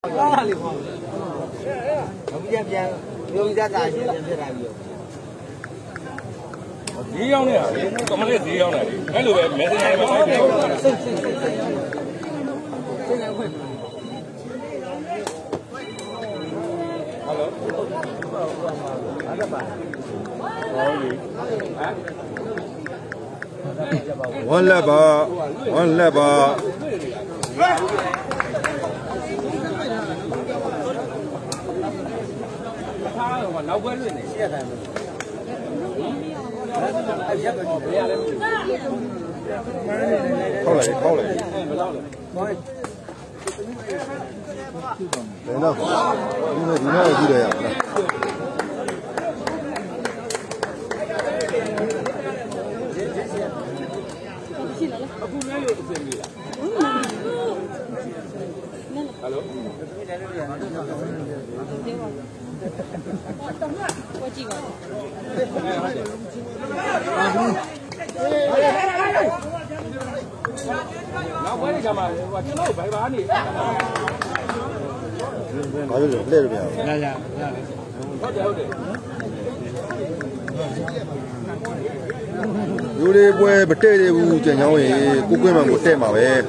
Đó liền không? Không biết gì, dùng ra tài gì làm thế nào nhiều. Gì ông này, có mấy cái gì ông này? Cái lùi mẹ thế này mà nói gì? Hello. One level, one level. Nấu quên rồi này, xe này. Khâu lại. Đấy đâu? Đi này đi đây à? Hello. Nó quên đi mà, chứ nó phải bán đi. Nói được lên rồi nhỉ? Dạ. Dù đi quê bật tê đi u chẳng nhau thì cũng quên mà một tê mà về.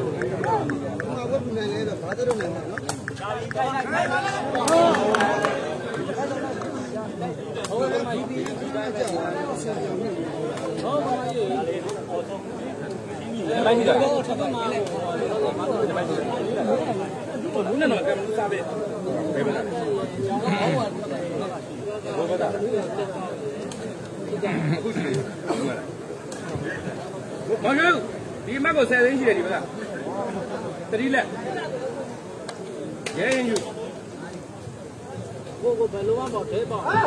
Mọi người đi mắc của xe đến gì đi vậy? Tự đi lên. Dễ anh chú. Cô phải luôn bảo thế bảo.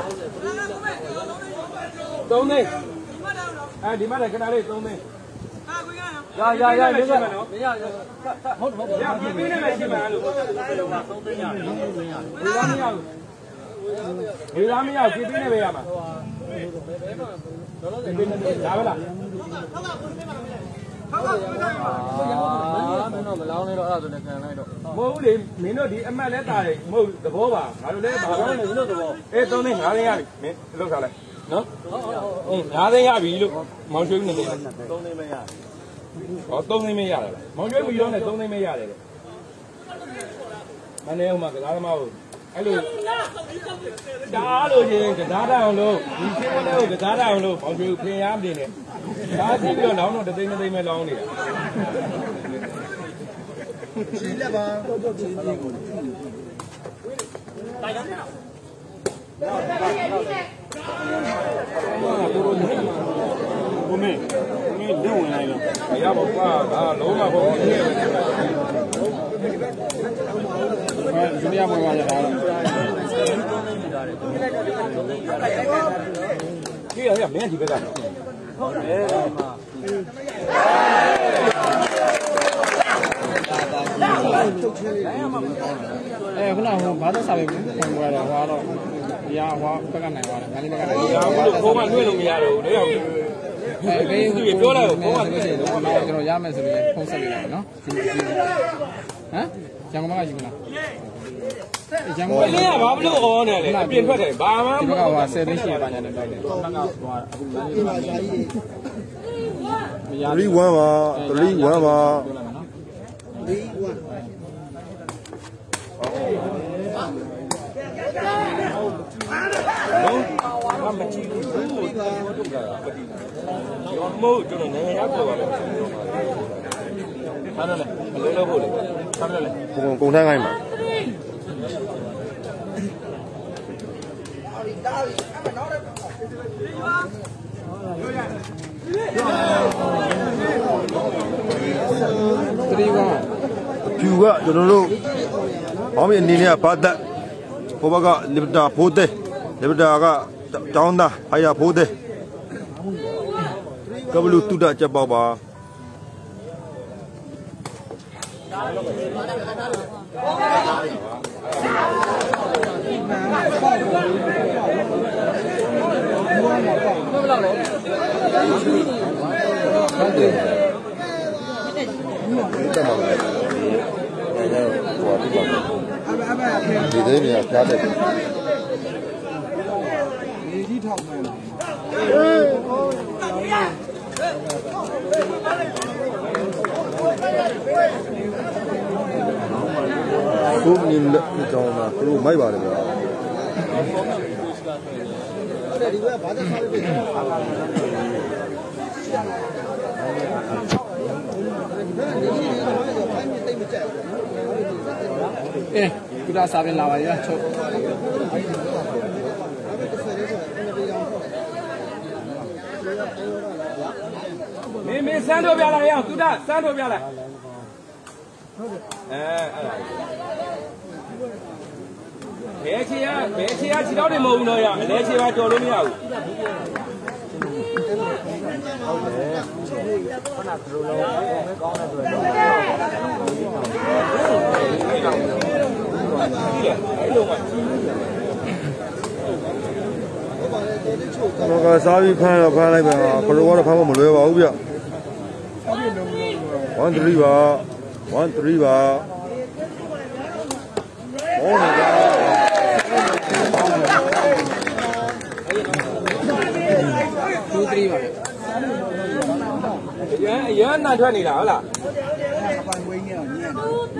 Tông đi. Đi bắt này cái nào đi tông đi. Dạ, đứng rồi. Hốt. Dạ, cái này là gì mà luôn. Đi ra mới cái này về mà. Đó là. Mẫu đi, mình nói đi em lấy tài mẫu được bao ba, rồi lấy bao nhiêu nữa được bao? Ê, tôi này ngã đây mình lúc sao lại? Nó? Ngã đây nhà bị lúc, mong chơi này. Tôi này mấy nhà? Tôi này mấy nhà rồi. Mong chơi bị lúc này tôi này mấy nhà rồi. Anh em mà cái đó mà ai luôn? Đá luôn gì? Cái đá đâu luôn? Đi chơi đâu cái đá đâu luôn? Mong chơi phe ám đi này. Đá thì bây giờ nó được tin đây mới long này. Chỉ là ba. Umi đừng này rồi. Ya bỏ qua, lỗ mà bỏ. Chúng ta bỏ qua cho nó. Cái ở mấy anh chị biết à? Hôm nào báo sao về không qua rồi qua rồi. Ya qua cái này qua này, cái này. Ya có mà nuôi lồng gà rồi đấy không? Cái gìပြောđâu, có mà cái rồi ya mới rồi không sao vậy nó. Hả? Chẳng có cái gì nào. Cái này bảo lúc on này, biến phát này, ba má. Cái cái hoa xe đến xe ba nhà này. Three one mà. Mô cho nó nghe nhắc rồi. Sao đây này? Lâu rồi. Sao đây này? Cùng theo ngay mà. Juga cho nó luôn. Họ mình đi nè bắt đấy. Cô bác ạ, Liberta phố tê. Liberta cả cháu ta, hay là phố tê. Các bạn tu đã chấp bảo bà. ဒီသေးမြာဖျားတယ်နေကြီးထောက်မယ်ကိုမြင်လက်ကြောင်းမှာသူတို့မိုက်ပါတယ်ဗျာဒီကဘာသာစားလို့ကုဒါစားပြန်လာပါရချုပ်မင်းစမ်းတော့ပြလာရအောင်သူကစမ်းတော့ပြလိုက်ဘယ်ချီရခြေတော့နေမဟုတ်ဘူးတော့ရအလဲချေပါကြော်လို့မရဘူးကျွန်တော်ကစားပြီးဖမ်းတော့ဖမ်းလိုက်ပါခလိုကတော့ဖမ်းဖို့မလွယ်ပါဘူးဗျ1-3ပါ1-3ပါဟောနေပါ 2-3ပါရန်နာထွက်နေတာဟုတ်လားပိုင်ဝင်းနေအောင်ညံ့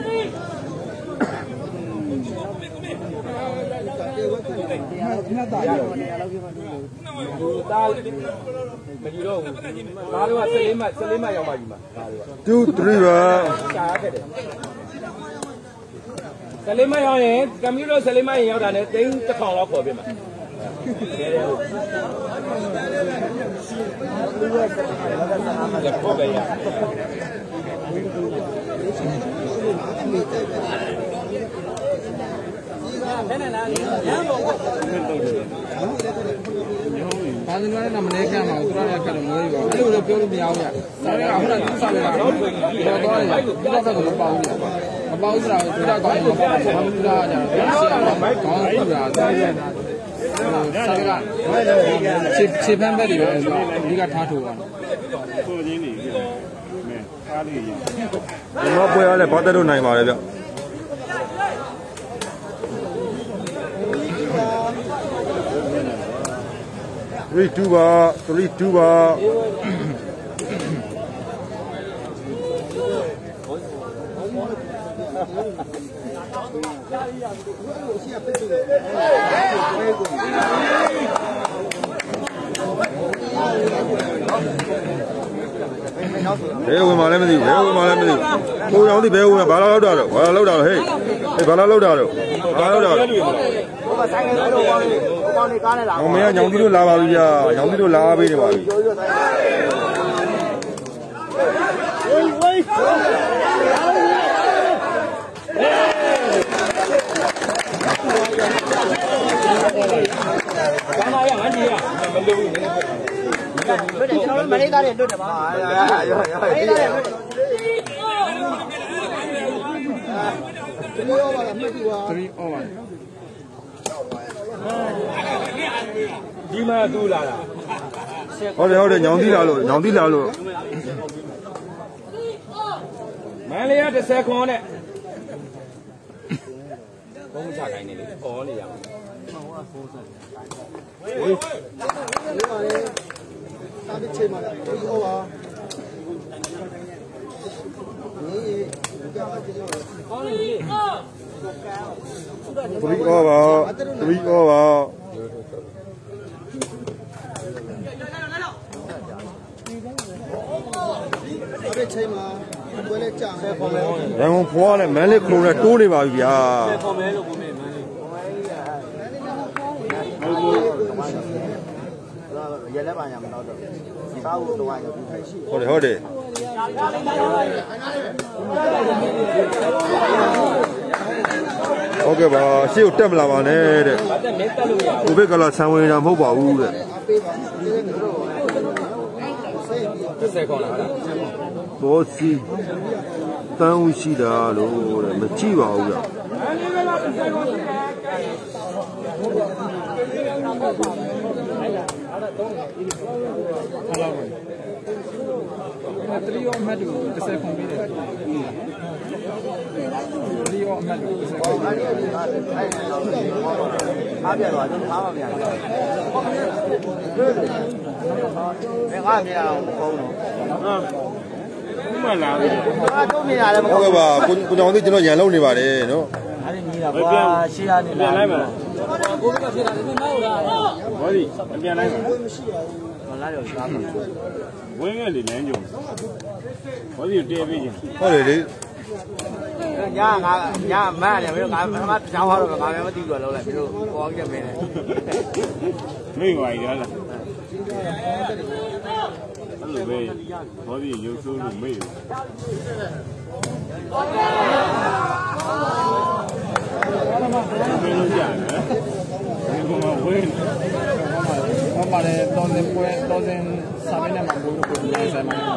နှစ်တာရောနေရာလောက်ပြပါဘူးတားမကြည့်တော့ဘူးဒါတော့14မှရောက်မှကြီးမှာဒါတော့ 2-3ပါရှားခဲ့တယ်14မှရောက်ရင်ကမီလို14မှရင်ရောက်တာနဲ့သိန်း1000လောက်ခေါ်ပြမှာဟုတ်ပဲရဘာလို့လဲမနေကြမှာသူတို့ကလည်းမလို့ပါအဲ့လိုလည်းပြောလို့မရဘူးညစားရကဟုတ်လားသူစားရတာတော့တော့ရတယ်တော့တော့မပေါဘူးမပေါဘူးဆိုတာသူတို့ကောင်းမပေါဘူးဘာလို့လဲကြတော့ဆရာကမိုက်ကောင်းဆိုတာစားရခြေပန်းဘက်တွေပဲအဓိကထားထိုးပါကိုချင်းနေပြီမဲကားလေးရကျွန်တော်ပွဲရလဲဘာတက်လို့နိုင်ပါတယ်ဗျ3-2ပါ3-2ပါဘယ်ဝင်မှလည်းမသိဘူးကိုရောင်သိဘယ်ဝင်ဘာလာလောက်တာတော့ဟေးဘာလာလောက်တာတော့ဆိုင်ငယ်လို့ပေါင်းနေကားနဲ့လာမင်းကညောင်သီးတို့လာပါပြီဗျာညောင်သီးတို့လာအားပေးနေပါပြီဘာမှရငါကြီးရမလို့ဘူးနည်းနည်းလွတ်တယ်ကျွန်တော်တို့မလေးသားတွေလွတ်တယ်ပါမလေးသားတွေလွတ်တယ်3 over လားမှတ်ပြီးပါ3 over ဒီမှာသူ့လာတာဟုတ်တယ်ညောင်သီးလာလို့မန်လေးရ30ခွန်နဲ့ဘုံချခိုင်းနေလေအော်နေရအောင်ဝေးပါလေတားချိန်မှာ3 over 3 over အဲ့ချိန်မှာဘယ်လဲကြာမယ်ရန်ကုန်ဖွားနဲ့မန်းလေးခရိုနဲ့တိုးနေပါပြီဗျာခေါ်မယ်လို့ကိုမေမန်းလေးရဲလဲပါညာမတော့တော့စားဖို့တော့ရပြီရှိဟုတ်တယ်ဟုတ်ကဲ့ပါရှေ့ကိုတက်မလာပါနဲ့တဲ့ကိုဘက်ကလာဆံဝင်တာမဟုတ်ပါဘူးတဲ့ 30ခေါ်လာလားဘောစီတန်းဦးရှိတာလို့တဲ့မကြည့်ပါဘူးဗျ 3 ရောအမှတ်တူ30ခွန်ပြီးတယ်3ရောအမှတ်တူ30ခွန်ပြီးတယ်အားပြတော့ကျွန်တော်အားမပြဘူးဘယ်ကားမြင်အောင်ပုံတော့မှန်လားတော့မြင်ရတယ်မဟုတ်ကဲ့ပါကိုတောင်သိကျွန်တော်ရန်လုံးနေပါတယ်နော်အဲ့ဒီမြည်တာကွာရှေ့ကနေပြန်လိုက်ပါကိုကဖြစ်တာလည်းနောက်လာဟောဒီပြန်လိုက်ပါမလာတော့ရှားမှာဝင်းငယ်လေးလမ်းကြုံဟောဒီတဲပေးခြင်းဟုတ်တယ်လေညာမန်းတယ်မင်းတို့ငါပြောင်းသွားတော့ငါလည်းမသိဘူးတော့လုံးလိုက်မင်းတို့ပေါ်ကြမင်းနဲ့မိတ်ဝိုင်းရလားအဲ့လိုပဲဟောဒီရုပ်ဆိုးလို့မေ့တယ်ကြတယ်ဒီကောင်ဝင်းဟောပါတယ်တော်စင်ပွဲတော်စင်စာမင်းနဲ့မှာဘိုးတို့ကိုပြန်ဆက်မှာ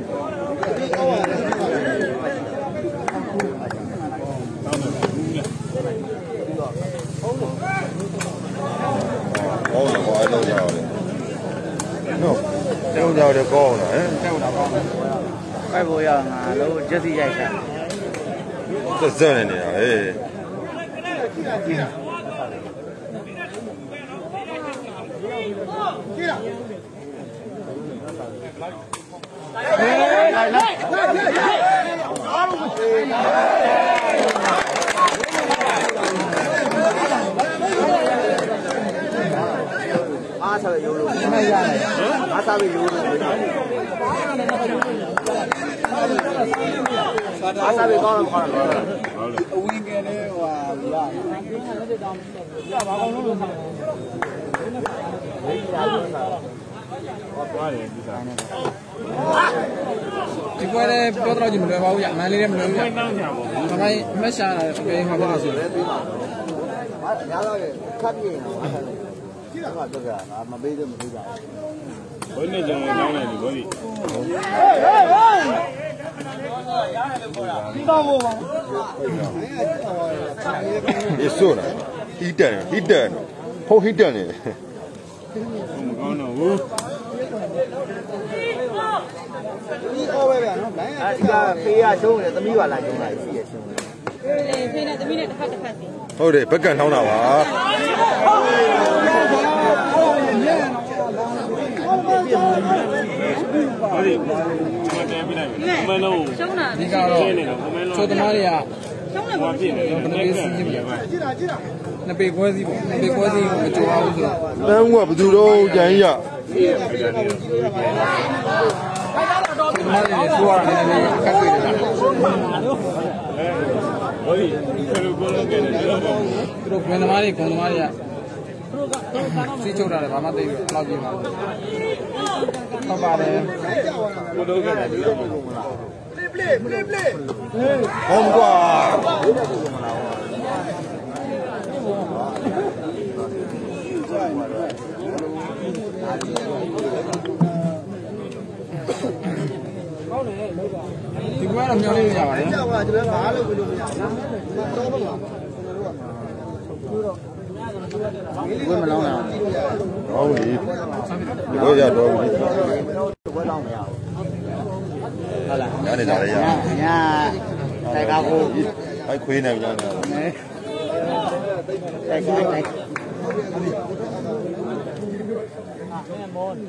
ဟုတ်တယ်ဘာလို့ကြောက်လဲနော်တောင်းကြောက်တယ်ကောင်းလားဟမ်တောက်တာကောင်းတယ်ဖိုက်ဖို့ရငါလို့ဂျက်စီရိုက်တာစက်နေတာဟေးအားစားရိုးလို့မရနိုင်အားစားပြီးရိုးလို့အားစားပြီးကောင်းတော့ခေါ်တော့အဝင်းကလေးဟိုဟာရဘာကောင်းလို့လို့ဒီကွာလည်းပြောတော့ကြည့်မလွယ်ပါဘူးရမန်းလေးလည်းမလွယ်ဘူးရဒါမှမမရှာတာပဲဟောပြောလို့ရှိတယ်ရတော့ခပ်ပြေနေတာဟာတော့ကမပေးသေးမပေးပါဘူးဘယ်နဲ့ကြောင်ကောင်းတယ်ဒီဘောဒီဒီပါဘောပါဒီဆိုနာဟီတန်ဟိုဟီတန်နေမကောင်းတော့ဘူးဒီကောပဲဗျာနော်အဲဒီကဖေးရရှုံးတယ်သမီးပါလာရှုံးတာရှိရရှုံးတယ်ဖေးနဲ့သမီးနဲ့တစ်ဖက်စီဟုတ်တယ်ဘက်ကန်ထောင်းတာပါဟောဒီမပြန်ပြလိုက်မင်းတို့ရှုံးတာဒီကတော့ချိုးသမားတွေကရှုံးတယ်ဘာဖြစ်လဲဘယ်လိုစီးစီးပြပါနှစ်ပေခွဲစီးပေါ့နှစ်ပေခွဲစီးမကြောက်ဘူးဆိုတော့တန်းကဘယ်သူတော့ကြမ်းရဒီမှာလည်းဆိုရတယ်လည်းခက်တွေ့တယ်ဟောဒီဘယ်လိုကိုလုံးခဲ့တယ်သူတို့ဘယ်သမားတွေကစီးချုပ်တာလည်းဘာမှသိဘူးလောက်ကြည့်ပါဟုတ်ပါတယ်ကိုလုံးခဲ့တယ်ဟောကွာဒီကတော့မျောလေးရပါတယ်ကြောက်ပါကျွန်တော်ဘာလို့ပြောလို့မရတော့ပါဘယ်မလောင်းလားဟောလေဘယ်ရတော့ဘူးဘယ်လောင်းမရဘူးဟုတ်လားညနေကြရညတိုက်ကားကိုအဲ့ခွေးနေကြတယ်တိုက်ကားတိုက်မော်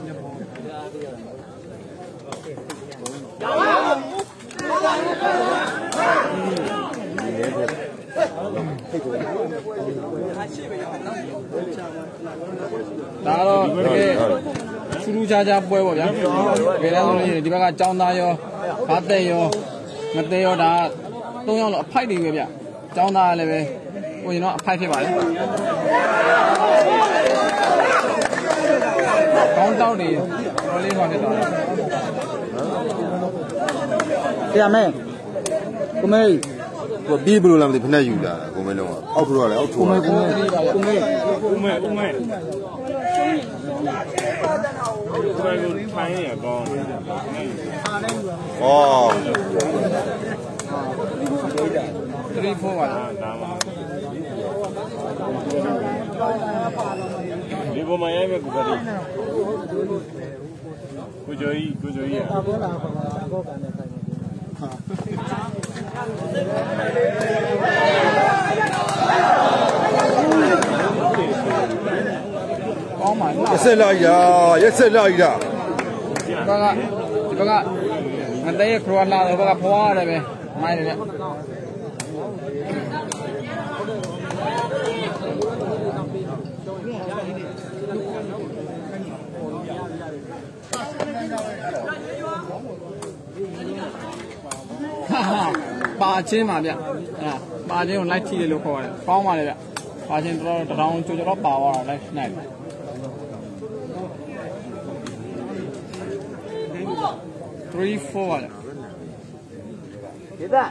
ဒါတော့တကယ်ထူးထူးခြားခြားပွဲပေါ့ဗျာဘယ်လဲဆိုလို့ဒီဘက်ကចောင်းသားရောဘာတဲ့ရောမတဲ့ရောဒါ3ယောက်လောက်အဖိုက်တွေပဲဗျចောင်းသားလည်းပဲဟိုရင်တော့အဖိုက်ဖြစ်ပါလေကောင်းတောက်နေတော်လေးဟောဖြစ်သွားတယ်တရားမဲကိုမေးကိုပြီးဘလို့လာမသိဖက်ယူလာကိုမဲလုံးကအောက်ဖလို့ကလည်းအောက်ထိုးကိုမေးဦးမဲဘယ်လိုထိုင်ရကောင်းဩ 3-4ပါလားဒီပေါ်မှာရိုက်မဲ့ကိုပဲကိုကျော်ကြီးရကောင်းပါလားရက်ဆက်လိုက်တာဒီဘက်ကမတဲ့ခရောလာတော့ဘက်ကဖွာရတယ်ပဲမိုင်းတယ်ပါချင်းပါဗျပါချင်းကိုလိုက်ထိတယ်လို့ခေါ်တယ်ကောင်းပါလေဗျပါချင်းတော်တော်တောင်ကြိုတော့ပါသွားတာလိုက်နိုင်တယ်3-4ပါလေဒီသား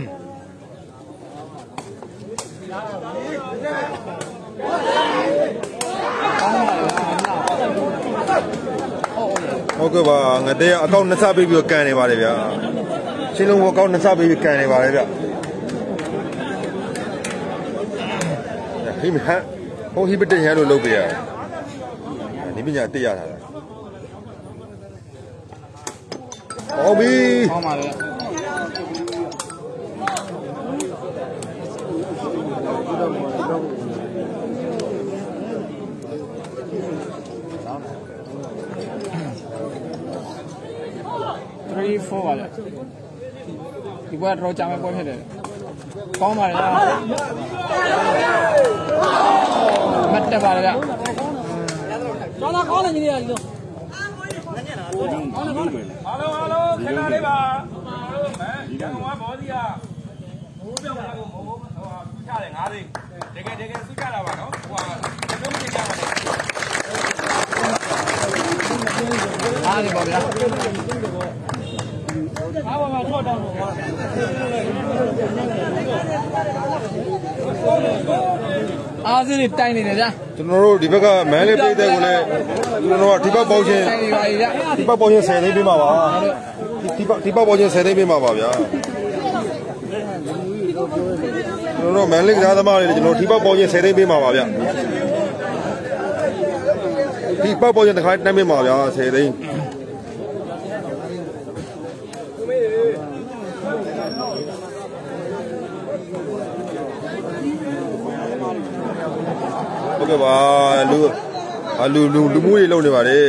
ဟုတ်ကဲ့ပါငတဲ့အကောင့်နှစ်ဆပေးပြီးကန်နေပါတယ်ဗျာရှင်းလုံးအကောင့်နှစ်ဆပေးပြီးကန်နေပါတယ်ဗျဟိမဟန်ဟိုဟိပတရလို့လုပ်ပြရဒီပညာတက်ရတာဟုတ်ပြီကောင်းပါလေ3-4ပါလေဒီဘက်တော့ကြာမဲ့ပွဲဖြစ်တယ်ကောင်းပါလေမတ်တက်ပါလေကျောင်းသားကောင်းတယ်ညီလေးကဒီလိုအားလုံးခဏလေးပါအားလုံးမန်ဒီကောင်ကဘောစီကမိုးပြောင်းလာကိုမိုးဆူချတယ်9သိန်းတကယ်ဆူချတာပါနော်ဟိုကတို့မသိကြပါနဲ့အားနေပါဗျာအားပါထောက်တောင်းတော့အားစင်းနေတိုင်နေတယ်ဗျာကျွန်တော်တို့ဒီဘက်ကမန်လေးပြည်တဲ့ကိုလည်းကျွန်တော်တို့ကဒီဘက်ပေါင်းချင်းတိုင်နေပါပြီဗျာဒီဘက်ပေါင်းချင်း10သိန်းပေးမှာပါဒီဘက်ပေါင်းချင်း10သိန်းပေးမှာပါဗျာကျွန်တော်တို့မန်လေးကစားသမားတွေကျွန်တော်ဒီဘက်ပေါင်းချင်း10သိန်းပေးမှာပါဗျာဒီဘက်ပေါင်းချင်းတစ်ခါတန်းပေးမှာဗျာ10သိန်းဟုတ်ကဲ့ပါလူမှုတွေလုံနေပါတယ်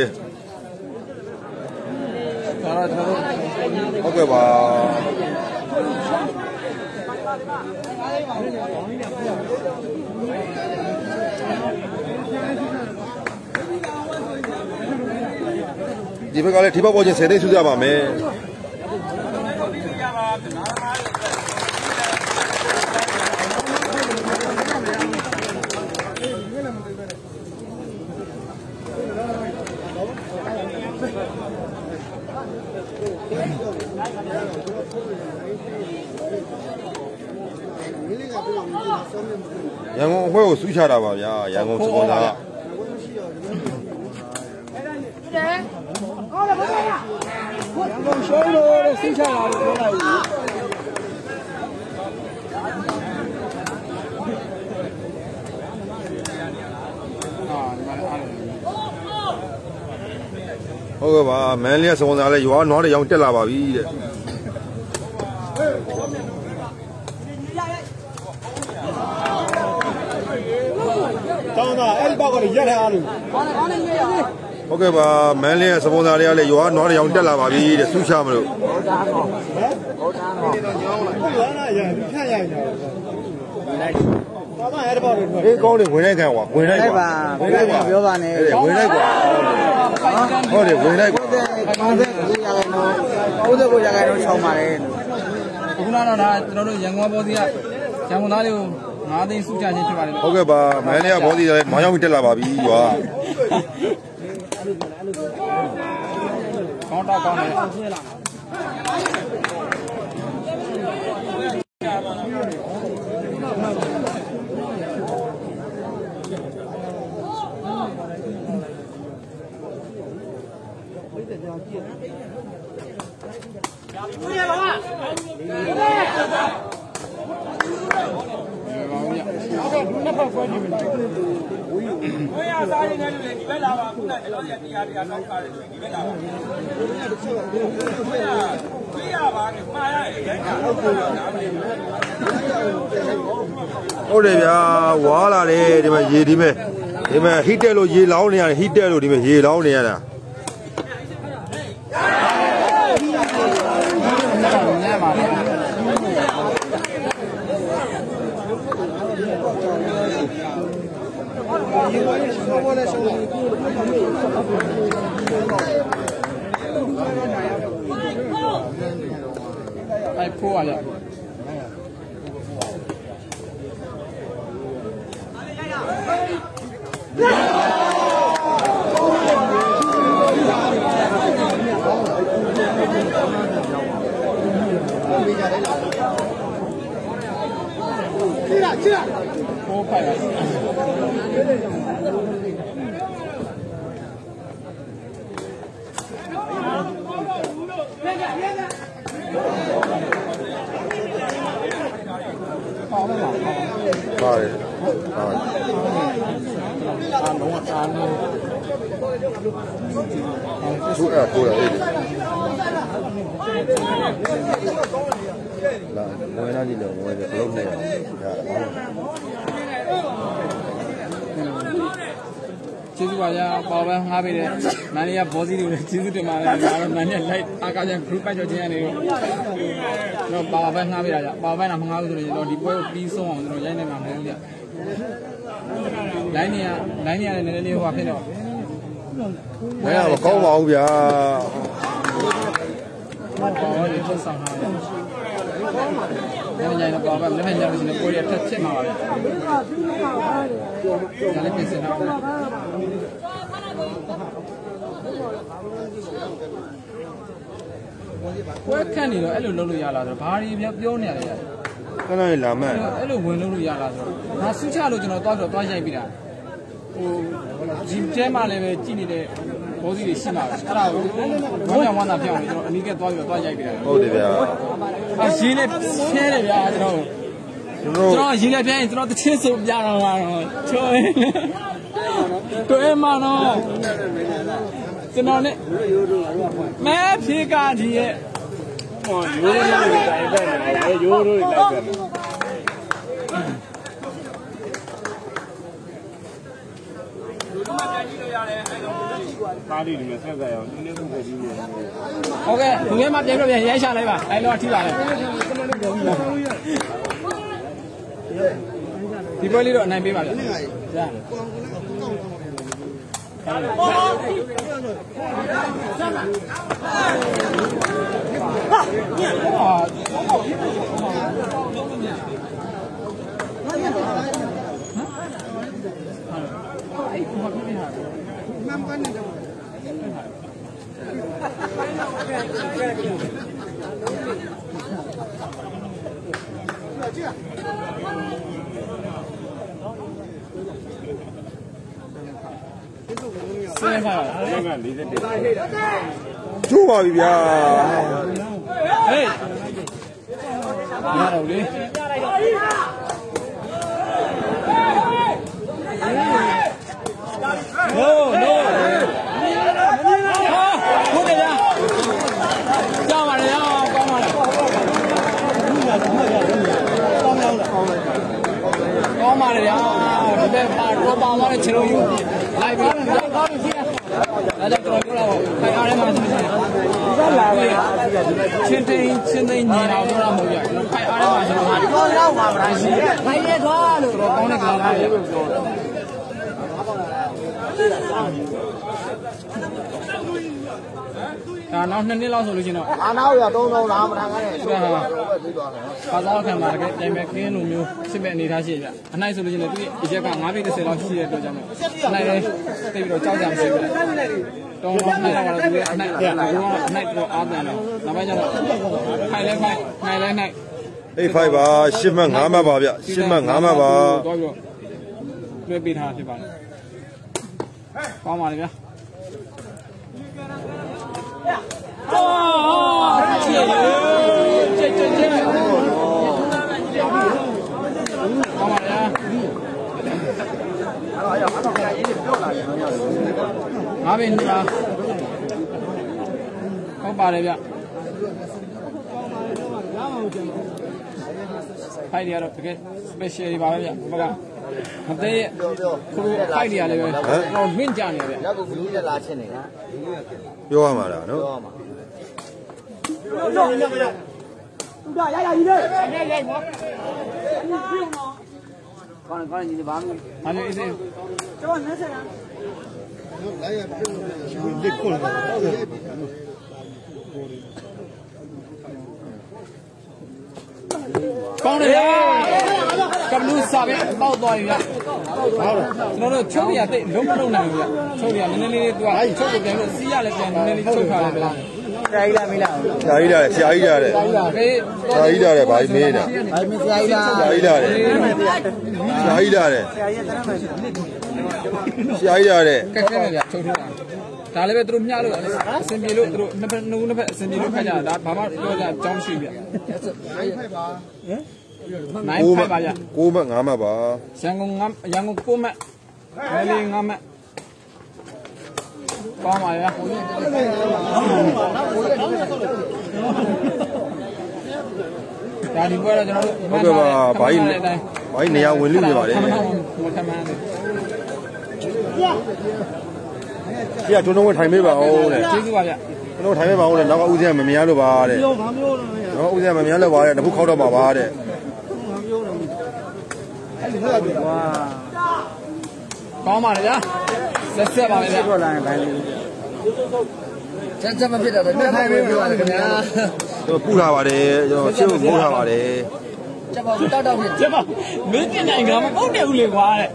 ဟုတ်ကဲ့ပါဒီဘက်ကလည်းဒီဘက်ပေါ်ချင်း10သိန်းစုကြပါမယ်ရန်ကုန်အဖွဲကိုစူးချတာပါဗျာရန်ကုန်စပွန်ဆာကရှုံးလို့စိတ်ချလာလို့ပြောလိုက်ဟုတ်ကဲ့ပါမန်လေးစပွန်ဆာလည်းရွာနွားတွေရောင်းတက်လာပါပြီတဲ့တောင်းတာအဲ့ဒီဘောက်ကလည်းရက်ထားလို့ဟုတ်ကဲ့ပါမန်လေးစပွန်ဆာတွေကလည်းရွာနွားတွေရောင်းတက်လာပါပြီတဲ့စူးချမလို့ဟုတ်တာနော်ဟုတ်တာနော်ဟုတ်တာနော်ရဖြတ်ရရင်တော့ဘာမှအဲ့ဒီဘောက်တွေအေးကောင်းတယ်ဝင်လိုက်ခံကွာဝင်လိုက်ကွာဝင်လိုက်ပါပြောပါနဲ့ဝင်လိုက်ကွာဟုတ်တယ်ဝင်လိုက်ကွာ 90ရာခိုင်နှုန်းချောင်းပါတယ်ခုနကတော့ဒါကျွန်တော်တို့ရန်ကုန်ဘောစီကရန်ကုန်သားတွေကို9သိန်းစုကြခြင်းဖြစ်ပါတယ်ဟုတ်ကဲ့ပါမန်လေးကဘောစီလည်းမောင်ရောက်ပြီးတက်လာပါပြီကွာကောင်းတော့ကောင်းတယ်စားရင်းနဲ့ဒီဘက်လာပါခုနကျွန်တော်ရတရားတောင်းထားတယ်ဒီဘက်လာပါပြရပါနဲ့မှားရတယ်ရိုက်တာဟုတ်တယ်ဗျာဝါလာတယ်ဒီမှာရေဒီမဲ့ဟီတက်လို့ရေလောင်းနေရတယ်ဟီတက်လို့ဒီမဲ့ရေလောင်းနေရတာ哎，破完了。破快了。 ပါတယ်သူ့အဲ့ကိုလာအဲ့လာဝယ်လာကြည့်လို့ဝယ်တယ်ဘလို့နေရတာကျေးဇူးပါဗျာပေါ်ပဲငှားပေးတယ်မန်လေးကဘောစီတွေကိုကျေးဇူးတင်ပါတယ်ဒါတော့မန်လေးလိုက်အားကားချင် group ပတ်ကြောချင်းရနေတော့ပေါ်ပဲငှားပေးတာဗျပေါ်ပဲတော့မငှားဘူးဆိုတော့ဒီပွဲကိုပြီးဆုံးအောင်ကျွန်တော်ရိုက်နေမှာမဟုတ်ဘူးဗျလိုင်းနေရလည်းနည်းနည်းလေးဟိုဖြစ်တော့ဘယ်ကမကောင်းပါဘူးဗျာပေါ်ဒီထုတ်ဆောင်တာညနေတော့ပေါ်ပဲလည်းညနေစီကိုရထက်ဖြစ်မှာပါဗျဒါလည်းပြင်စင်တော့ပွဲခန့်နေတော့အဲ့လိုလုပ်လို့ရလားဆိုတော့ဘာတွေပြောနေရလဲခဏလေးလာမဲ့အဲ့လိုဝင်လို့ရလားဆိုတော့ငါစုချလို့ကျွန်တော်သွားရိုက်ပြီးတာဟိုဒီတဲမှာလည်းပဲကြည့်နေတဲ့ဘောစီတွေရှိမှာပဲအဲ့ဒါကိုဝမ်းသာပြောင်းနေကျွန်တော်အနီးကသွားရိုက်ပြီးတာဟုတ်တယ်ဗျာအရေးနဲ့ဆဲတယ်ဗျာကျွန်တော်ရေးနဲ့ပြရင်ကျွန်တော်တချင်းစုပြတော့မှာတော့ချိုးကိုအမနော်ကျွန်တော်နဲ့မဲဖြေကကြီးရဲ့ဟောရိုးရိုးလေးလိုက်ပဲရိုးရိုးလေးလိုက်ပဲပါဠိတွေဆက်ဆက်အောင်နည်းနည်းပုံစံကြီးနေဟုတ်ကဲ့ဒီနေ့မှပြန်ရိုက်ရှာလိုက်ပါအဲ့တော့ထိပါလေဒီပွဲလေးတော့အနိုင်ပေးပါဗျာဆင်းပါက41 ကျိုးပါပြီဗျာဟေးရတော့လေโอ้โน้ဟုတ်တယ်ဗျာကြောက်ပါလေကောင်းပါလေကောင်းပါလေဗျာဒီဘက်ပါတော့ပါသွားတဲ့ခြေလုံးယူလိုက်ပြီးကောင်းပြီရှိတာဒါကြောင့်ကျွန်တော်ပြောတာပေါ့ခိုင်အားထဲမှာရှိတယ်ချင်းသိညီအောင်ပြောတာမဟုတ်ရခိုင်အားထဲမှာကျွန်တော်ဟာကောင်းတော့ပါမလားရှိခိုင်ရဲသွားလို့တော့ကောင်းတဲ့ကောင်ပါလေဒါနောက်2နှစ်လောက်ဆိုလို့ချင်းတော့အာနာရ3000လားမထန်ကားနဲ့ဟုတ်ကဲ့ဟာဘာသာခံမှာတကယ်တိုင်မဲ့ခင်းလိုမျိုးစစ်မဲ့အနေထားရှိကြအနိုင်ဆိုလို့ချင်းလည်းသူ့အချက်က9ပြည့်30လောက်ရှိတဲ့အတွက်ကြောင့်အနိုင်လည်းသိပြီးတော့ကြောက်ကြမရှိဘူးတောင်းတော့နိုင်တော့သူကအနိုင်ကအနိုင်တော့အားတယ်တော့နောက်ပိုင်းကျတော့ခိုင်လဲခိုင်နိုင်လဲနိုင် 85ပါ10မှတ်5မှတ်ပါဗျ10မှတ်5မှတ်ပါတော့ပြီးတော့လွှဲပေးထားဖြစ်ပါလေကောင်းပါလေဗျာကျေကောင်းပါလားငါပဲနေပါဟုတ်ပါတယ်ဗျဖိုက်တွေကတော့တကယ် special တွေပါပဲဗျဘကမသိရဲ့ခုဖိုက်တွေလည်းပဲတော့မင်းကြနေဗျနောက်ကိုဘလူးတက်လာချင်းနေတာပြောရမှာလားနော်ပြောမှာဟာလေအေးစေးကောင်းတယ်ဗျာကဘလူးစာပဲပေါက်သွားပြီဗျာကျွန်တော်တို့ချုပ်ရတဲ့လုံးမလုံးနိုင်ဘူးဗျာချုပ်ရနည်းနည်းလေးသူကချုပ်ကိုပြန်လို့စီးရလည်းပြန်နည်းနည်းလေးချုပ်ထားတယ်ဗျာဆရာကြီးလားမေးလားဆရာကြီးလာတယ်ဆရာကြီးလာတယ်ခေးဆရာကြီးလာတယ်ဘာကြီးမေးတာဘာမင်းဆရာကြီးလားဆရာကြီးလာတယ်ဆရာကြီးလာတယ်ဆရာကြီးလာတယ်ကက်ခဲနေဗျာချုပ်ထားတာဒါလည်းပဲသူတို့မျှလို့အစင်ပြေလို့သူတို့နှစ်ဖက်အစင်ပြေလို့ခက်ကြတာဒါဘာမှပြောကြအကြောင်းရှိဗျာနိုင်ဖိုက်ပါဗျာ 6မှတ်5မှတ်ပါရန်ကုန်9မှတ်မဲလေး9မှတ်ပေါင်းပါဗျာဒါဒီပွဲတော့ကျွန်တော်တို့ဟုတ်ကဲ့ပါဘာကြီးနေရာဝင်လူနေပါတယ်ခမန်းတယ်ပြထုံထုံဝင်ထိုင်ပေးပါဦးတဲ့ကျေးဇူးပါဗျာကျွန်တော်ထိုင်ပေးပါဦးတဲ့နောက်ကဦးစင်းမမြင်လို့ပါတဲ့နော်ဦးစင်းမမြင်လို့ပါတဲ့တခုခောက်တော့ပါပါတဲ့ကောင်းပါလေဗျာဆက်ပါမယ်ဗျာထွက်လာရင်ဘိုင်းလေးချက်မဖြစ်တော့နှစ်ထိုင်ပေးပြောရတယ်ခင်ဗျာကျွန်တော်ပူထားပါတယ်ကျွန်တော်ရှင်းဖို့မိုးထားပါတယ်ချက်ပါတောက်တောက်ဖြစ်ကျမမင်းတင်နိုင်ကမပုတ်တယ်ဦးလေကွာတဲ့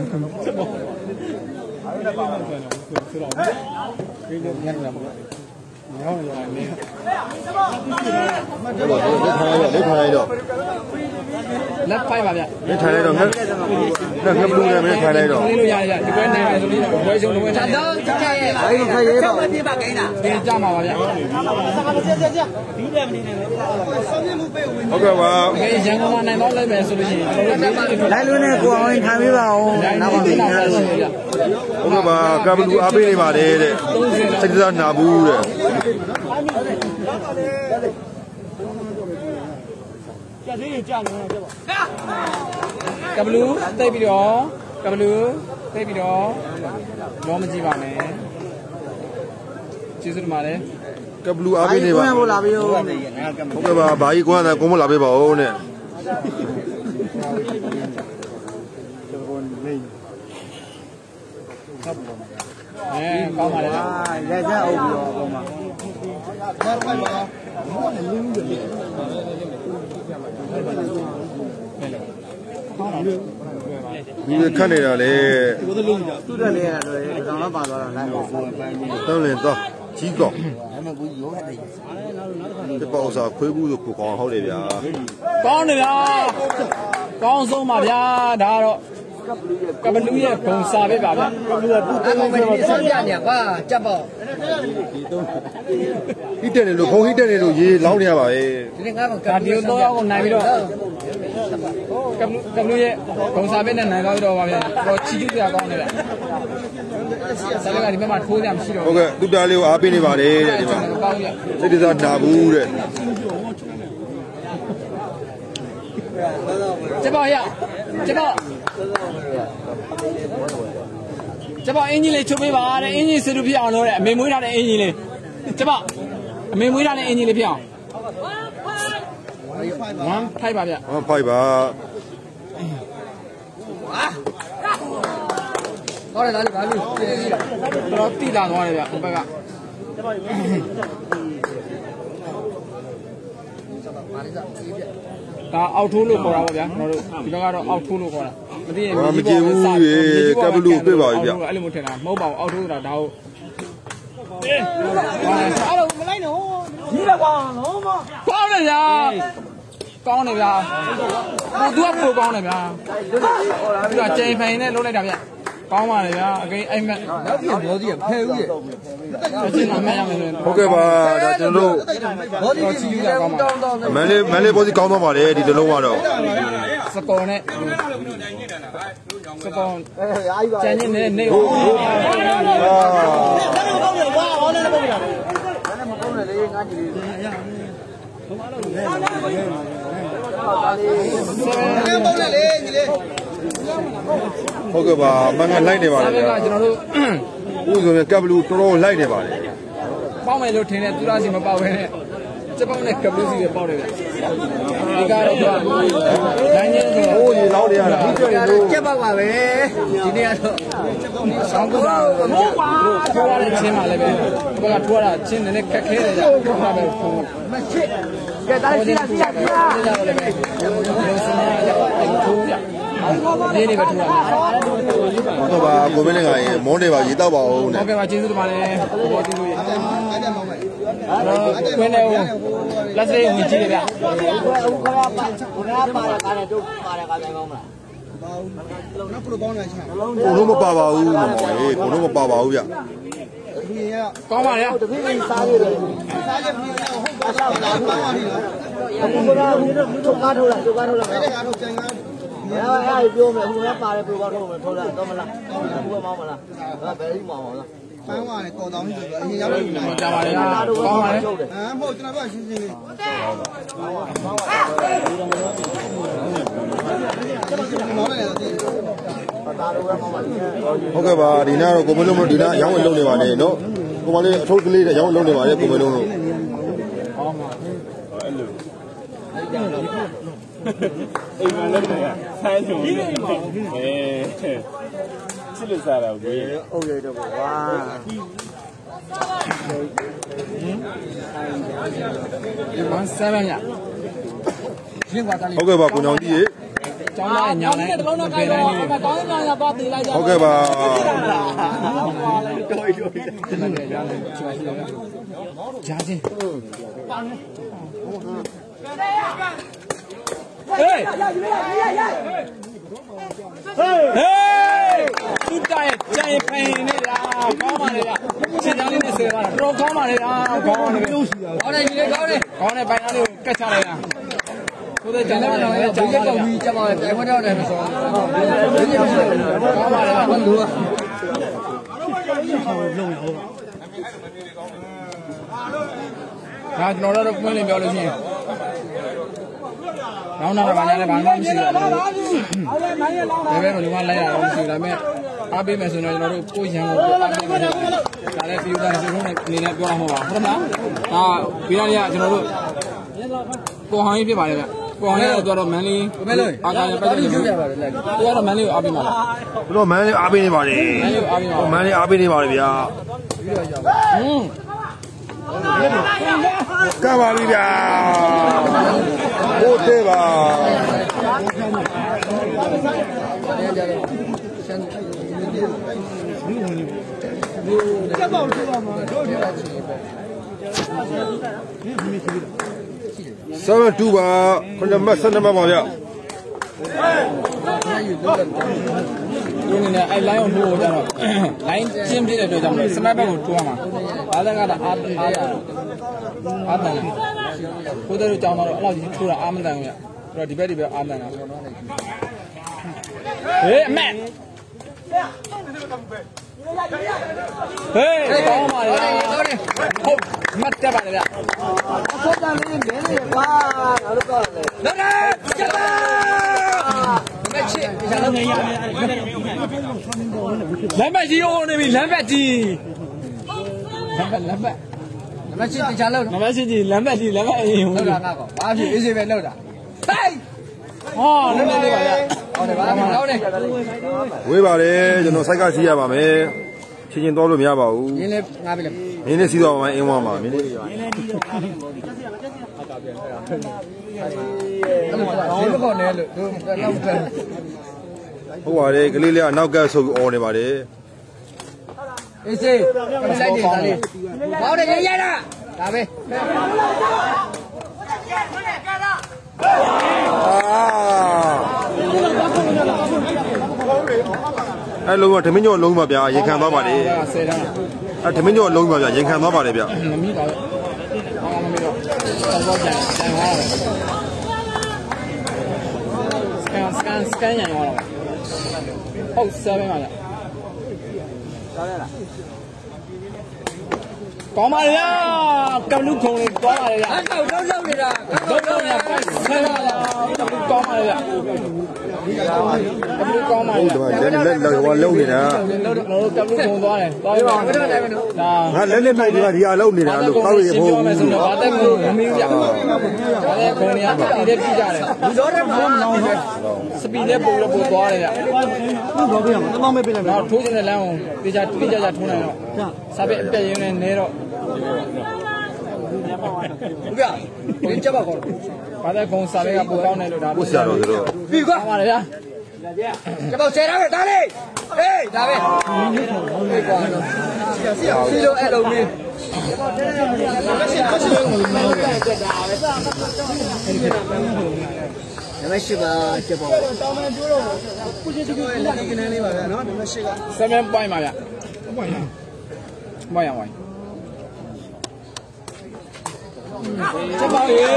လက်ထိုင်လိုက်တော့လက်ဖိုက်ပါဗျာလက်ထိုင်လိုက်တော့ငက်ဘလူးနဲ့မင်းထိုင်လိုက်တော့လေးလို့ရဒီကွဲနိုင်မယ်ဆိုပြီးတော့ဘွဲချုံတော့ချက်တော့ချက်ရဲ့ဘိုင်းခိုင်ရေးပါပြပါကိန်းတာတင်ကြမှာပါဗျာဟုတ်ကဲ့ပါခေရန်ကုန်မှာနိုင်တော့လိုက်မယ်ဆိုလို့ရှိရင်ကျွန်တော်တို့လိုက်လို့နဲ့ကိုအောင်ထိုင်ပေးပါဦးနောက်ပါမယ်ညာလို့ဟုတ်ကဲ့ပါကဘလူးအားပေးနေပါတယ်တဲ့စိတ်စားနာဘူးတဲ့ကဘလူးတိတ်ပြီးတော့ကဘလူးတိတ်ပြီးတော့ရောမကြည့်ပါနဲ့ကျေးဇူးတင်ပါတယ်ကဘလူးအားပေးနေပါကိုလာပြီးဦးဟုတ်ကဲ့ပါဘာကြီးကွမ်းတယ်ကိုမလာပေးပါဦးနဲ့ကောင်းပါလေဗျာလက်ဆက်အုပ်ပြီးတော့ပုံမှာဒီခတ်နေတာလေသူ့တက်လေးရတယ်ဒီကောင်တော့ပါသွားတာလိုက်အောင်တော့လင်တော့ကြီးကောင်းအဲ့မကူရောဟဲ့တယ်ဒီပေါ့စားခွေးဘူးဆိုကိုကောင်းဟုတ်တယ်ဗျာကောင်းတယ်ဗျာကောင်းဆုံးပါဗျာဒါကတော့ကဘလူးရဲ့ဂုံစာပဲပါဗျာကဘလူးကသူ့အဲ့မမဒီဆောက်ကြနေကွာကြက်ပေါ့ဟိတက်နေလို့ဖုန်းဟိတက်နေလို့ရေလောင်းနေရပါပဲဒီငါကဒါဒီလိုတော့ကိုနိုင်ပြီးတော့ကဘလူးရဲ့ဂုံစာပဲနဲ့နိုင်သွားပြီးတော့ပါဗျာတော့ချီကျူးစရာကောင်းတယ်ဗျာဆာလကဒီဘက်မှာထိုးကြမရှိတော့ဟုတ်ကဲ့သူတားလေးကိုအားပေးနေပါတယ်တဲ့ဒီမှာကောင်းရစိတ်စားနာဘူးတဲ့ကျပေါ့ရကျပေါ့အင်ဂျင်လေးချုပ်ပေးပါတဲ့အင်ဂျင်စတူဖြစ်အောင်လို့တဲ့အမေမွေးထားတဲ့အင်ဂျင်လေးကျပေါ့အမေမွေးထားတဲ့အင်ဂျင်လေးဖြစ်အောင်ဝမ်ဖိုက်ပါဗျဟောဖိုက်ပါဟောတယ်ဒါလေးဘာလို့တော့တိလာသွားတယ်ဗျဟိုဘက်ကဒါအောက်ထိုးလို့ခေါ်တာပေါ့ဗျာကျွန်တော်တို့ဒီဘက်ကတော့အောက်ထိုးလို့ခေါ်တာမသိရင်အဲ့လိုမထင်တာမဟုတ်ပါဘူးအောက်ထိုးဆိုတာဒါဟုတ်အဲ့လိုမလိုက်တော့ကြီးတယ်ကွာလုံးမကောင်းတယ်ဗျာကောင်းတယ်ဗျာသူကပိုကောင်းတယ်ဗျာသူကချိန်ဖိုင်နဲ့လုံးလိုက်တာဗျာကောင်းပါလေဗျာအကိန်းအိမ်မက်နောက်ပြန်ဘောကြီးကဖဲဦးရဲ့အချင်းအမှတ်ရမယ်ဆိုရင်ဟုတ်ကဲ့ပါဒါကျွန်တော်တို့ဘောဒီချီယူတာကောင်းပါမန်လေးဘောစီကောင်းသွားပါတယ်ဒီတလုံးကတော့စစကောနဲ့စကောကျန်နေနေဟိုဟုတ်ကဲ့ပါမန်ကလိုက်နေပါလေဗျာကျွန်တော်တို့ဥဆိုရင်ကပ်ဘလူးတော်တော်လိုက်နေပါလေပေါက်မယ်လို့ထင်တယ်သူလားစီမပေါက်ပဲနဲ့စပောင်းနဲ့ကပ်ဘလူးစီပဲပေါက်တယ်ဗျဒီကတော့သူကဒိုင်းချင်းဆိုဟိုရေလောက်နေရတာဒီကျွတ်နေလို့ကျက်ပါပါပဲဒီနေ့ကတော့ဆောင်းကူတာထိုးရတဲ့ချင်းမှလည်းပဲဘက်ကထိုးရတာချင်းနည်းနည်းခက်ခဲတယ်ကြာထိုးတာပဲထိုးမချစ်ကဲတိုင်းစီလာစီလာစီလာလည်းပဲလုံးစနေရတော့ထိုးရဒီနေ့ပဲထိုးရမယ်ဟုတ်ပါကိုမင်းလည်းကရေမုန်းနေပါရေတောက်ပါဦးနဲ့ဟုတ်ကဲ့ပါကျေးဇူးတင်ပါတယ်ဘောကျေးဇူးရခွင်းနေဦးလက်စလေးဝင်ကြည့်ရဗျအခုခါပါဘုရားပါရကားနဲ့တို့ပါရကားတိုင်းကောင်းမလားနောက်ဘယ်လိုကောင်းလဲချင်းကိုလုံးမပါပါဘူးမောင်ရေကိုလုံးမပါပါဘူးဗျကောင်းပါလေတပည့်ကြီးစားရတယ်စားရပြီဟုတ်ပါလားကောင်းပါလိမ့်နော်အခုကတော့ကားထုတ်လိုက်ကားထုတ်လိုက်မယ်ကားထုတ်ကြံကားအဲ့ပြောမယ်ဟိုကပါတယ်ပြပါထုတ်မယ်ထုတ်လိုက်တော့မလားဟိုကမောင်းမလားဒါဘယ်လိုမောင်းမလားပန်းသွားတယ်ကော်တောင်းကြီးဆိုတော့အရင်ရောက်လို့ကြာပါလေကောင်းပါလေမဟုတ်ကျွန်တော်ကရှင်းရှင်းလေးဟုတ်ကဲ့ပါဒီနားတော့ကိုမလုံးတို့ဒီနားရောင်းဝယ်လုပ်နေပါနဲ့နော်ကိုမလေးအထုပ်ကလေးနဲ့ရောင်းဝယ်လုပ်နေပါလေကိုမလုံးတို့အိမ်မှာလည်းဆိုင်းချုံနေချစ်လို့စားတာကိုအုပ်ရတော့ကွာဒီမှာ7ရရှင်းပါတာလေးဟုတ်ကဲ့ပါကိုညောင်ကြီးရေကျောင်းသားညာလိုက်ဘယ်တိုင်းလေးကောင်းညာပါတည်လိုက်ကြဟုတ်ကဲ့ပါတော်တော်ကြားချင်းဟေးသူတိုင်ကျန်ဖိုင်နေတာကောင်းပါလေခြေချောင်းလေးနဲ့ဆယ်ပါတော့ကောင်းပါလေကောင်းတယ်ကောင်းတယ်ကြီးလေကောင်းတယ်ကောင်းတယ်ပိုင်သားလေးကိုကတ်ချလိုက်တာကိုယ်တည်းကျန်တဲ့တော့လည်းကြောင်ကောက်ပြီးကျမလည်းတိုင်ဝတ်တော့တယ်မစောကောင်းပါလေဘာလို့ဒါကျွန်တော်တို့ပွင့်လင်းပြောလို့ရှိရင်နောင်နာဘာညာလည်းဘာမှမရှိဘူးဒါပဲဘယ်လိုမှလိုက်ရအောင်မရှိဘူးဒါပေမဲ့အားပေးမယ်ဆိုတော့ကျွန်တော်တို့ကိုရံကိုအားပေးမယ်ဒါလည်းပြည်သားစုံနဲ့အနေနဲ့ပြောရမှာပါဟုတ်လားဒါပြီးရရကျွန်တော်တို့ကိုဟောင်းကြီးဖြစ်ပါတယ်ဗျကိုဟောင်းကြီးကတော့မန်လေးအားကားပတ်သက်ပြီးပြောပြပါတယ်လက်ကိုကတော့မန်လေးကိုအားပေးမှာလားဘလို့မန်လေးအားပေးနေပါလေမန်လေးအားပေးနေပါလေဗျာကပါပြီဗျာဟိုတဲ့ပါ72ပါ9မှတ်12မှတ်ပါဗျာဒီနေ့အဲ့ line ကိုထိုးကြတော့ line ချင်းပြည့်တဲ့အတွက်ကြောင့်စမတ်ဘက်ကိုထိုးရမှာအားလည်းကတော့အားတန်ကိုတဲ့ကြောင်တော့အဲ့လောက်ကြီးထိုးတာအားမတန်ဘူးရအဲ့တော့ဒီဘက်အားတန်တာဟေးအမက်ဟေးကောင်းပါလေဟုတ်မတ်တက်ပါလေဗျအခုတည်းလေးနေနေပါငါတို့ကောလေလာလာကျပါမချစ်ရလုံးနေရလမ်းမကြီးဟိုနေပြီလမ်းမကြီးလမ်းမချစ်တခြားလောက်လမ်းမချစ်ကြီးလမ်းမကြီးလမ်းမအေးဟုတ်တာငါကောဘာဖြစ်အေးစေးပဲလောက်တာဟိုက်ဟောနည်းနည်းလေးပါဗျဟုတ်တယ်ပါတော့နေဝေးပါလေကျွန်တော်စိုက်ကစီးရပါမယ်ချင်းသွားလို့မရပါဘူးရင်းလေးငါပြီလေရင်းလေးစီးသွားပါမယ်အင်းဝါမှာမင်းလေးရင်းလေးဒီကောနေလို့တို့လောက်တယ်ဟုတ်ပါတယ်ကလေးလေးကနောက်ကဆုပ်အော်နေပါတယ်အေးစေးလိုက်နေတာလေးဟောတယ်ရရတာဒါပဲအဲ့လုံးကဓမင်းကျော်လုံးပါဗျာရင်ခံသွားပါလေအဲ့ဓမင်းကျော်လုံးပါဗျာရင်ခံသွားပါလေဗျာမမီးပါအော်မမီးတော့တော့ကြံသွားတယ် scan ရအောင်ဟုတ်7ပါဗျကောင်းပါလေကပ်လူခုံလေးကောင်းပါလေအဲ့တော့လောက်နေတာလောက်နေတာဆဲပါလားကောင်းပါလေကပ်လူကောင်းပါလေလက်လုံနေတာလို့ကပ်လူခုံသွားတယ်သွားပါဦးဒါငါလက်နဲ့မိုက်ဒီဟာလုံနေတာလို့ကောက်ရဖို့ဘာတက်ကိုမင်းပြဘာလဲခုံနေရတီးတဲ့ပြကြတယ်လူတော်တဲ့မောင်းအောင်စပီနဲ့ပုံလို့ပို့သွားတယ်ဗျဘာပြရမလဲတမောင်းမပေးလိုက်မယ်ထိုးချင်တဲ့လမ်းကိုတေချာထိုးနိုင်တော့စာပေအပြည့်ရင်းနဲ့နေတော့ဗျာဒီချက်ပါခေါ်ဘာတဲ့ခုံစာပေကပိုကောင်းတယ်လို့ဒါပို့ဆရာတော်တို့ပြီကွာပါလေဗျာချက်ပေါ့ဆယ်ထားပဲဒါလေးဟေးဒါပဲပြီကွာစီလိုအဲ့လိုမျိုးမရှိပါချက်ပေါ့တောင်းမှန်ပြောတော့ကိုချင်းချင်းလက်ကနေလေးပါဗျာနော်မရှိက 7 point ပါဗျာpointရဝိုင်းချက်ပါလေ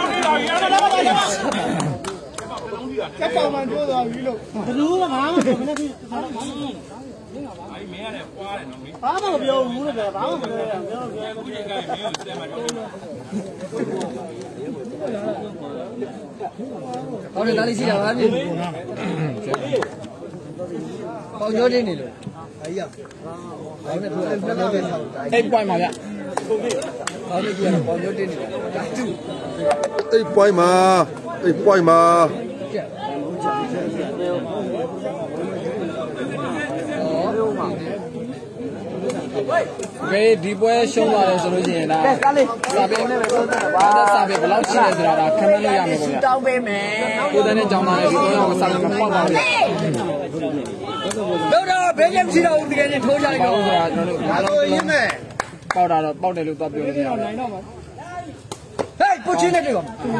ချက်ပေါမှန်ပြောသွားပြီလို့ဘယ်လိုမှငါမပြောနဲ့ဘာမှမပြောဘူးအဲ့မင်းရတယ်ပွားတယ်နော်မင်းဘာမှမပြောဘူးလို့ပြောဘာမှမပြောရအောင်ပြောခုချိန်ကမင်းကိုစတယ်မှာတော့ဟောတယ်လာလိစီတာပါပြီပေါညိုတင်းနေလို့အကြီးဘာနဲ့ပြောလဲနှစ်ပဲထား 8 point ပါဗျာဘာလို့ပြောလဲပေါညိုတင်းနေတယ် 8 point မှာ8 point မှာဘယ်ဒီပွဲရှုံးသွားတယ်ဆိုလို့ရှိရင်ဒါစာပေနဲ့ပဲပြောတာပါစာပေဘယ်လောက်ရှိလဲဆိုတာဒါခံမှန်းလို့ရမှာပေါ့ဗျာတောင်းပေးမယ်ကိုယ်တည်းနဲ့ကြောင်းသားနဲ့ဒီတော့ရောစာပေမပေါက်ပါဘူးတော့ဘယ်ကျမရှိတော့ဘူးတကယ်ချင်းထိုးကြလိုက်တော့ဆိုတာကျွန်တော်တို့ဘာလို့ရင်းမဲ့ပေါက်တာတော့ပေါက်တယ်လို့သွားပြောလို့မရဘူးနိုင်တော့မှာဟေးပုတ်ချင်းနဲ့တွေ့ပါ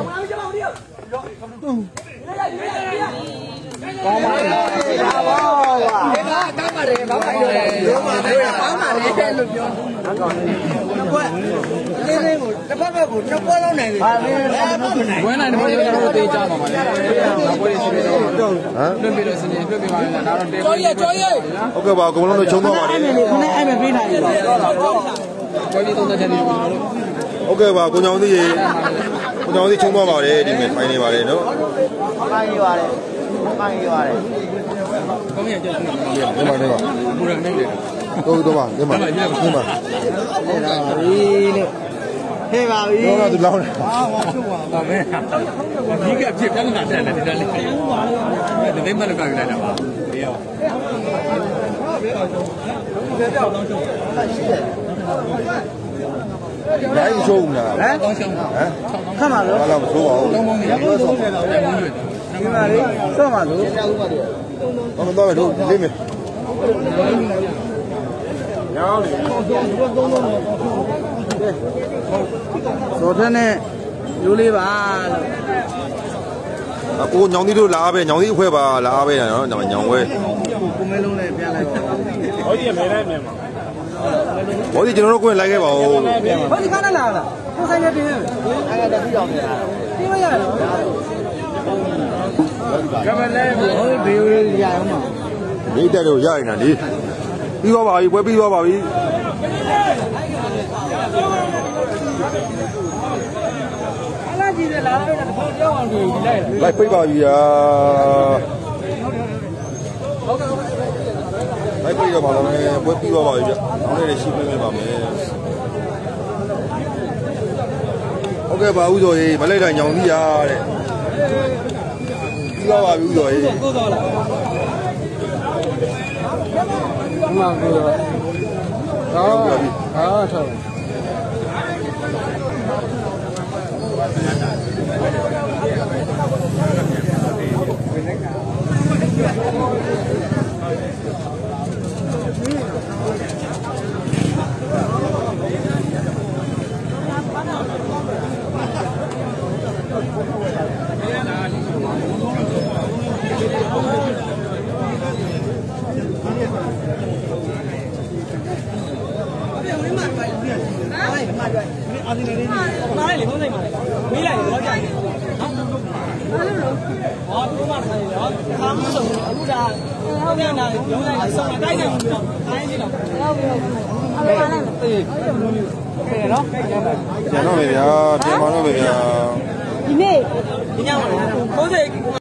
ကောင်းပါလေပါပါဒီကတောင်းပါတယ်ဘာမှမလုပ်ဘူးဘာမှမလုပ်ပါနဲ့လို့ပြောနှစ်ခွက်လေးလေးကိုတစ်ဖက်ဘက်ကိုနှစ်ခွက်လုံးနိုင်ပြီဘာလဲဝင်းနိုင်တယ်ကျွန်တော်တို့တေးကြပါပါလေနောက်ပွဲရှိပြီတော့ဟမ်လွတ်ပြီးတော့စနေလွတ်ပြီးပါလားဒါတော့တေးပွဲဟုတ်ကဲ့ပါအကုန်လုံးတော့ချုံသွားပါလေခနဲ့အဲ့မဲ့ပေးနိုင်ပြီပွဲပြီးတော့တဲ့နေကျွန်တော်တို့ဟုတ်ကဲ့ပါကိုညောင်သေးရေကိုညောင်သေးချုံသွားပါတယ်ဒီမဲ့ဖိုင်နေပါတယ်နော်ဖိုင်နေပါတယ်ဖိုင်နေပါတယ်ကောင်းရကြတယ်ဒီမှာနေပါပူရနေတယ်တော့ပါဒီမှာဒီမှာဟုတ်ပါပြီလို့ဟဲ့ပါပြီတော့သူလောင်းတယ်ပါမယ်ဒီကဖြစ်ပြဿနာတက်တယ်ဒီနေ့လေးဒီနေ့မှလည်းကောက်လိုက်တာပါဘေးရောရိုင်းရှုံးလားဟမ်ကောင်းရှုံးဟမ်ခတ်ပါလို့ဘာလို့မဆိုးပါဘူးလုံးလုံးနေတော့ဆုံးတယ်တော့လည်းဝင်ရွေ့ဒီမှာလေဆော့ပါလို့ဘာမတော့လို့လေးမယ်ညောင်းလေစောထက်နဲ့ရိုးလေးပါလို့ကိုညောင်သီးတို့လာပဲညောင်သီးအဖွဲပါလာပဲနော်ညောင်ဝဲကိုမဲလုံးနဲ့ပြန်လိုက်ပါဟောဒီမဲလိုက်မယ်မှာဟောဒီကျွန်တော်တို့ကိုလိုက်ခဲ့ပါဦးဟောဒီခါနဲ့လာလားကိုဆိုင်နေတင်အဲ့ဒါတပြီးအောင်နေတာပြီးမရတော့ကမလဲဟိုဘေးလေးရအောင်ပါဒီတက်တော့ရရင်လားဒီပြီးသွားပါပြီပွဲပြီးသွားပါပြီအဲ့ဒါကြီးတယ်လာတော့တော့ကြောက်အောင်ဒီလိုက်ပိတ်ပါပြီယာလိုက်ပိတ်ရပါတော့မယ်ပွဲပြီးသွားပါပြီဗျနောက်နေ့လည်းရှိပေးပါမယ်ဟုတ်ကဲ့ပါဦးစော်ကြီးမလိုက်တာညောင်သီးရတဲ့ပြီးသွားပါပြီဦးစော်ကြီးကိုသွားလားမှန်ပြီတော့ဟာဆော Hãy subscribe cho kênh Ghiền Mì Gõ để không bỏ lỡ những video hấp dẫn ခါမှုဆုံးအခုဒါဟုတ်ကဲ့နာရုံးလိုက်ဆုံးတိုက်နေပြီတော့အားရင်းတော့ဟုတ်ပြီဟုတ်ပြီအဲ့ဒါလည်းအေးနော်ပြန်တော့မယ်ဗျာပြန်ပါတော့မယ်ဗျာဒီနေ့ညောင်းခိုးစိတ်